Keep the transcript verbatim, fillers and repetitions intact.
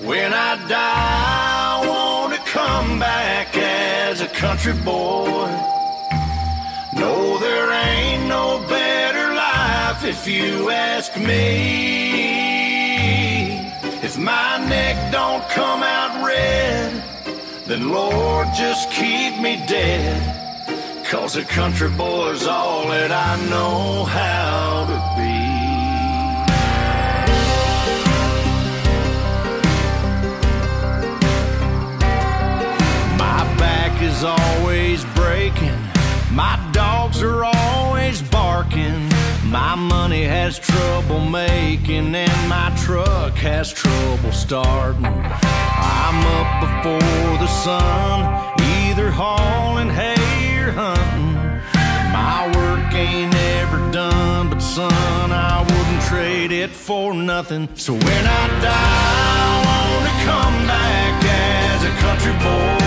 When I die, I want to come back as a country boy. No, there ain't no better life if you ask me. If my neck don't come out red, then Lord, just keep me dead. 'Cause a country boy's all that I know how to be. My back is always breaking, my dogs are always barking, my money has trouble making, and my truck has trouble starting. I'm up before the sun, either hauling hay or hunting. My work ain't ever done, but son, I wouldn't trade it for nothing. So when I die, I want to come back as a country boy.